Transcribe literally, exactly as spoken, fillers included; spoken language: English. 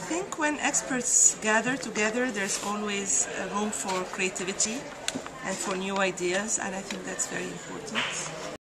think when experts gather together, there's always uh, room for creativity and for new ideas, and I think that's very important.